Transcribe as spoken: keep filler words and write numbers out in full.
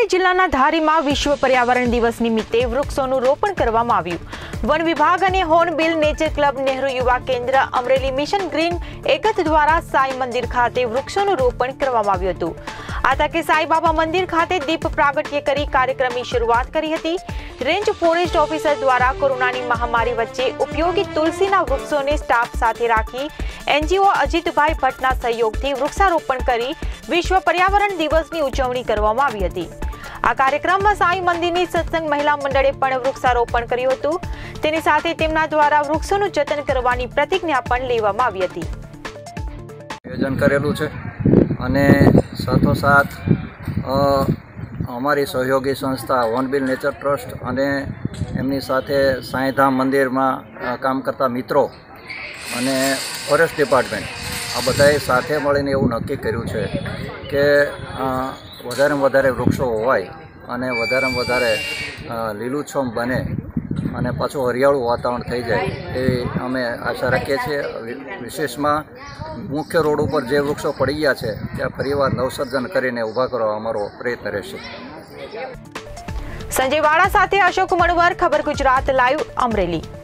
અમરેલી જિલ્લાના ધારીમાં વિશ્વ પર્યાવરણ દિવસ નિમિત્તે વૃક્ષોનું રોપણ કરવામાં આવ્યું। વન વિભાગ અને હોર્નબિલ નેચર ક્લબ નેહરુ યુવા કેન્દ્ર અમરેલી મિશન ગ્રીન એકત દ્વારા સાંઈ મંદિર ખાતે વૃક્ષોનું રોપણ કરવામાં આવ્યું હતું। આ તકે સાંઈબાબા મંદિર ખાતે દીપ પ્રાગટ્ય કરી કાર્યક્રમની શરૂઆત કરી હતી। રેન્જ ફોરેસ્ટ ઓફિસર દ્વારા કોરોનાની મહામારી વચ્ચે ઉપયોગી તુલસીના વૃક્ષોને સ્ટાફ સાથે રાખી એનજીઓ અજીતભાઈ ભટ્ટના સહયોગથી વૃક્ષારોપણ કરી વિશ્વ પર્યાવરણ દિવસની ઉજવણી કરવામાં આવી હતી। આ કાર્યક્રમમાં સાંઈ મંદિરની સત્સંગ મહિલા મંડળે પણ વૃક્ષારોપણ કર્યું હતું। તેની સાથે તેમના દ્વારા વૃક્ષોનું જતન કરવાની પ્રતિજ્ઞા પણ લેવામાં આવી હતી। આયોજન કરેલું છે અને સાથોસાથ અમારી સહયોગી સંસ્થા હોર્નબિલ નેચર ટ્રસ્ટ અને એમની સાથે સાંઈધામ મંદિરમાં કામ કરતા મિત્રો અને ફોરેસ્ટ ડિપાર્ટમેન્ટ આ બધાએ સાથે મળીને એવું નક્કી કર્યું છે કે વધારેમાં વધારે વૃક્ષો હોવાય અને વધારેમાં વધારે લીલુંછમ બને અને પાછું હરિયાળું વાતાવરણ થઈ જાય એ અમે આશા રાખીએ છીએ। વિશેષમાં મુખ્ય રોડ ઉપર જે વૃક્ષો પડી ગયા છે ત્યાં ફરીવાર નવસર્જન કરીને ઊભા કરવા અમારો પ્રયત્ન રહેશે। સંજય વાળા સાથે અશોક મણવર, ખબર ગુજરાત લાઈવ, અમરેલી।